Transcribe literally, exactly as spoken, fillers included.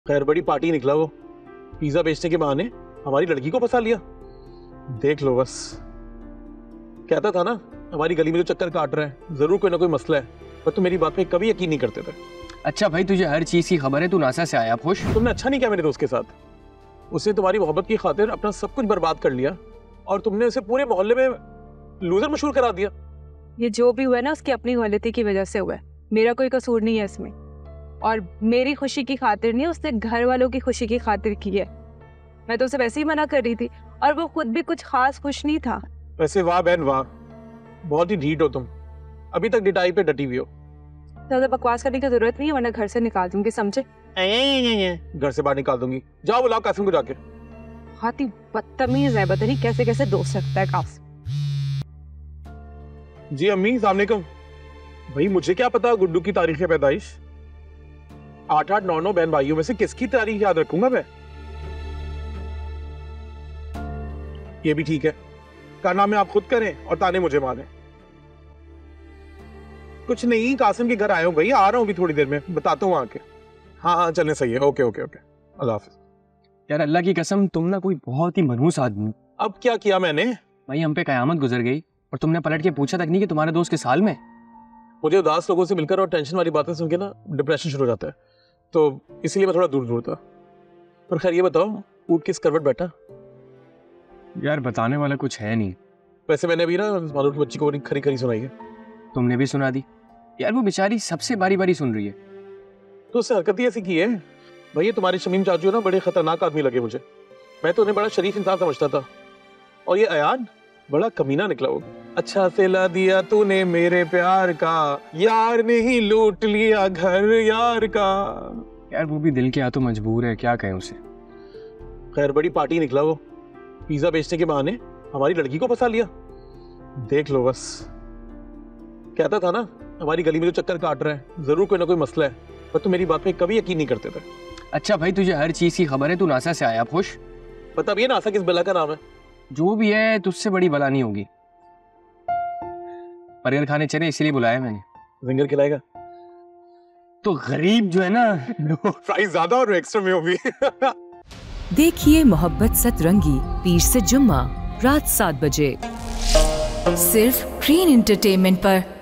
खैर बड़ी पार्टी निकला वो, पिज्जा बेचने के बहाने हमारी लड़की को फंसा लिया। देख लो बस, कहता था ना हमारी गली में जो चक्कर काट रहा है जरूर कोई ना कोई मसला है, पर तुम मेरी बात पे कभी यकीन नहीं करते थे। अच्छा भाई, तुझे हर चीज की खबर है, तू नासा से आया खुश? तुमने अच्छा नहीं किया मेरे दोस्त के साथ, उसने तुम्हारी मोहब्बत की खातिर अपना सब कुछ बर्बाद कर लिया और तुमने उसे पूरे मोहल्ले में लूजर मशहूर करा दिया। ये जो भी हुआ है ना उसकी अपनी गलती की वजह से हुआ है, मेरा कोई कसूर नहीं है इसमें। और मेरी खुशी की खातिर नहीं, उसने घर वालों की खुशी की खातिर की है। मैं तो उसे वैसे ही मना कर रही थी और वो खुद भी कुछ खास खुश नहीं था। वैसे वाह बहन वाह, बहुत ही ढीठ हो तुम, अभी तक डिटाई पे डटी हुई हो। ज्यादा बकवास करने की जरूरत नहीं है वरना घर से निकाल दूंगी, समझे? घर से बाहर निकाल दूंगी, जाओ बुलाओ कासिम को जाके। हाथी बदतमीज है, पता नहीं कैसे कैसे दोस्त रखता है कासिम। जी अम्मी अस्सलाम वालेकुम। भाई मुझे क्या पता गुड्डू की तारीख पैदाइश, आठ आठ नौ नौ बहन भाइयों में से किसकी तारीख याद रखूंगा मैं? ये भी ठीक है, कारनामे आप खुद करें और ताने मुझे मारें। कुछ नहीं, कासिम के घर आया हूँ भाई, आ रहा हूँ भी थोड़ी देर में, बताता हूँ आके। हाँ हाँ चलने सही है, ओके ओके ओके, अल्लाह हाफिज। यार अल्लाह की कसम, तुम ना कोई बहुत ही मनहूस आदमी। अब क्या किया मैंने? भाई हम पे कयामत गुजर गई और तुमने पलट के पूछा तक नहीं कि तुम्हारे दोस्त के साल में। मुझे उदास लोगों से मिलकर और टेंशन वाली बातें सुन के ना डिप्रेशन शुरू हो जाता है, तो इसीलिए मैं थोड़ा दूर दूर था। पर खैर ये बताओ, ऊँट किस करवट बैठा? यार बताने वाला कुछ है नहीं। वैसे मैंने भी ना मालूम की बच्ची को खरी खरी सुनाई है। तुमने भी सुना दी? यार वो बेचारी सबसे बारी बारी सुन रही है। तो उससे हरकत ही ऐसी की है। भैया तुम्हारे शमीम चाचू ना बड़े खतरनाक आदमी लगे मुझे, मैं तो उन्हें बड़ा शरीफ इंसान समझता था, और ये अयान बड़ा कमीना निकला वो। अच्छा सिला दिया तूने मेरे प्यार का, यार ने ही लूट लिया घर यार का। यार वो भी दिल के हाथों मजबूर है, क्या कहें उसे। खैर बड़ी पार्टी निकला वो, पिज्जा बेचने के बहाने हमारी लड़की को फंसा लिया। देख लो बस, कहता था ना हमारी गली में जो चक्कर काट रहा है जरूर कोई ना कोई मसला है, पर तुम मेरी बात पे कभी यकीन नहीं करते थे। अच्छा भाई, तुझे हर चीज की खबर है, तू नासा से आया खुश? पता भी है नासा किस बला का नाम है? जो भी है तुझसे बड़ी बला नहीं होगी। बर्गर खाने चले इसलिए बुलाया मैंने। जिंगर खिलाएगा? तो गरीब जो है ना प्राइस ज्यादा और एक्स्ट्रा में होगी। देखिए मोहब्बत सतरंगी पीर से जुम्मा रात सात बजे सिर्फ ग्रीन एंटरटेनमेंट पर।